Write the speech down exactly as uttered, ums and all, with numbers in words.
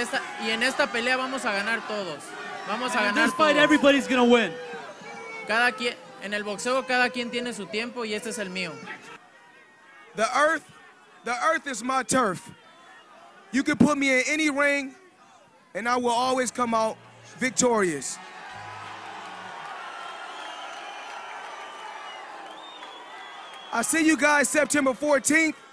esta, y en esta pelea vamos a ganar todos. Vamos a And in ganar this fight, todos. everybody's gonna win. Cada quien, en el boxeo cada quien tiene su tiempo y este es el mío. The earth, the earth is my turf. You can put me in any ring, and I will always come out victorious. I see you guys September fourteenth.